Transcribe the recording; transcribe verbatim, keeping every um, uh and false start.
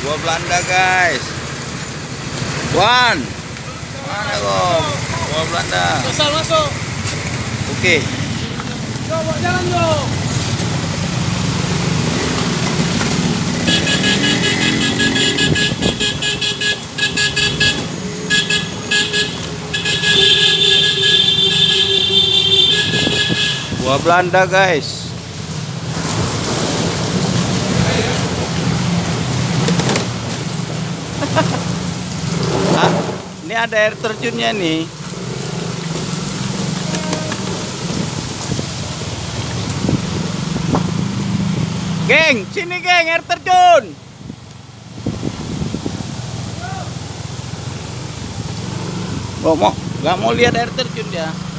Gua Belanda guys. Wan, mana kok? Gua Belanda. Asal masuk. Oke. Coba jalan dong. Gua Belanda guys. Ah, ini ada air terjunnya nih. Geng, sini geng, air terjun. Oh, mau, nggak mau lihat air terjun ya?